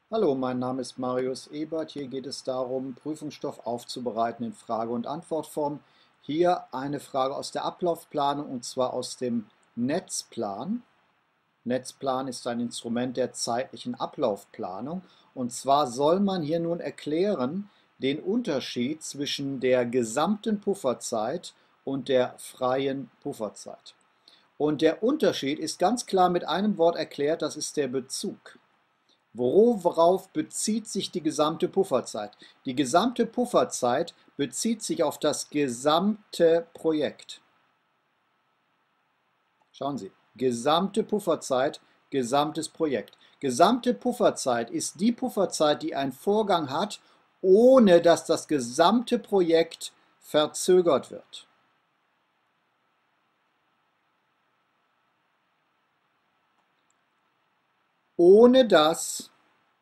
Hallo, mein Name ist Marius Ebert. Hier geht es darum, Prüfungsstoff aufzubereiten in Frage- und Antwortform. Hier eine Frage aus der Ablaufplanung und zwar aus dem Netzplan. Netzplan ist ein Instrument der zeitlichen Ablaufplanung und zwar soll man hier nun erklären den Unterschied zwischen der gesamten Pufferzeit und der freien Pufferzeit. Und der Unterschied ist ganz klar mit einem Wort erklärt, das ist der Bezug. Worauf bezieht sich die gesamte Pufferzeit? Die gesamte Pufferzeit bezieht sich auf das gesamte Projekt. Schauen Sie, gesamte Pufferzeit, gesamtes Projekt. Gesamte Pufferzeit ist die Pufferzeit, die ein Vorgang hat, ohne dass das gesamte Projekt verzögert wird. Ohne dass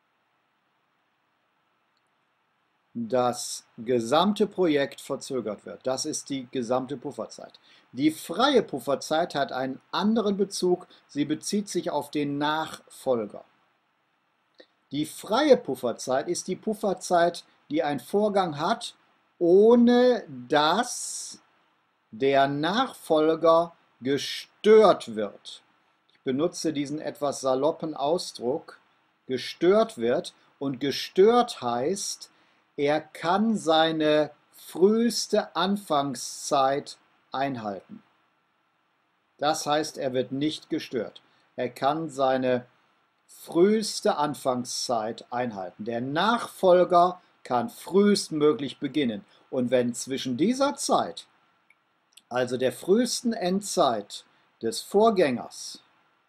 das gesamte Projekt verzögert wird. Das ist die gesamte Pufferzeit. Die freie Pufferzeit hat einen anderen Bezug. Sie bezieht sich auf den Nachfolger. Die freie Pufferzeit ist die Pufferzeit, die ein Vorgang hat, ohne dass der Nachfolger gestört wird. Ich benutze diesen etwas saloppen Ausdruck, gestört wird. Und gestört heißt, er kann seine früheste Anfangszeit einhalten. Das heißt, er wird nicht gestört. Er kann seine früheste Anfangszeit einhalten. Der Nachfolger kann frühestmöglich beginnen. Und wenn zwischen dieser Zeit, also der frühesten Endzeit des Vorgängers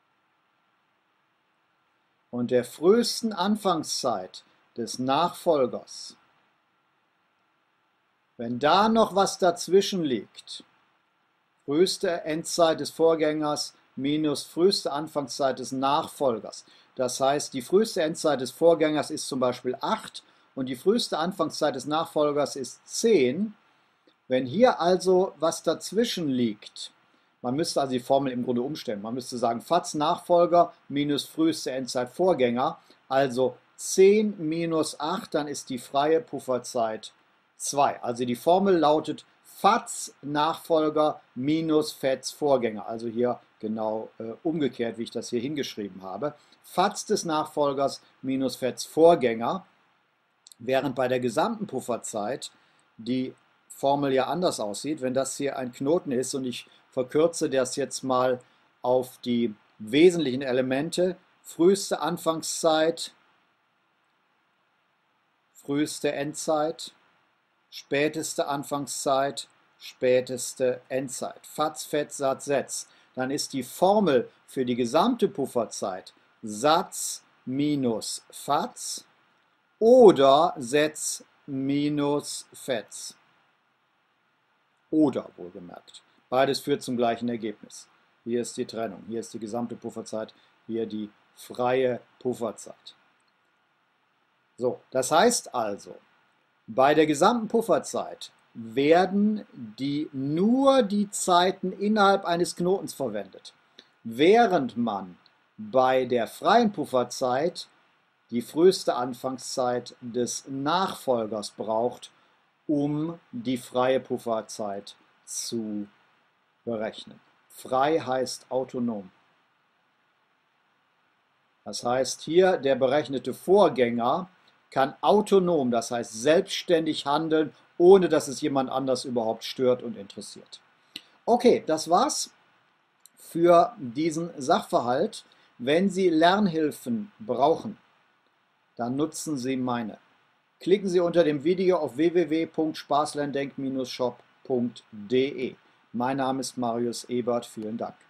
und der frühesten Anfangszeit des Nachfolgers, wenn da noch was dazwischen liegt, früheste Endzeit des Vorgängers minus früheste Anfangszeit des Nachfolgers. Das heißt, die früheste Endzeit des Vorgängers ist zum Beispiel 8 und die früheste Anfangszeit des Nachfolgers ist 10. Wenn hier also was dazwischen liegt, man müsste also die Formel im Grunde umstellen. Man müsste sagen, FAZ Nachfolger minus früheste Endzeit Vorgänger, also 10 minus 8, dann ist die freie Pufferzeit 2. Also die Formel lautet FAZ Nachfolger minus FETZ Vorgänger. Also hier genau umgekehrt, wie ich das hier hingeschrieben habe. FAZ des Nachfolgers minus FETZ Vorgänger, während bei der gesamten Pufferzeit die Formel ja anders aussieht. Wenn das hier ein Knoten ist und ich verkürze das jetzt mal auf die wesentlichen Elemente, früheste Anfangszeit, früheste Endzeit, späteste Anfangszeit, späteste Endzeit. FAZ, FETZ, SATZ, SETZ. Dann ist die Formel für die gesamte Pufferzeit SATZ minus FAZ oder SETZ minus FETZ. Oder wohlgemerkt. Beides führt zum gleichen Ergebnis. Hier ist die Trennung. Hier ist die gesamte Pufferzeit, hier die freie Pufferzeit. So, das heißt also, bei der gesamten Pufferzeit werden nur die Zeiten innerhalb eines Knotens verwendet, während man bei der freien Pufferzeit die früheste Anfangszeit des Nachfolgers braucht, um die freie Pufferzeit zu berechnen. Frei heißt autonom. Das heißt, hier der berechnete Vorgänger kann autonom, das heißt selbstständig handeln, ohne dass es jemand anders überhaupt stört und interessiert. Okay, das war's für diesen Sachverhalt. Wenn Sie Lernhilfen brauchen, dann nutzen Sie meine. Klicken Sie unter dem Video auf www.spaßlerndenk-shop.de. Mein Name ist Marius Ebert. Vielen Dank.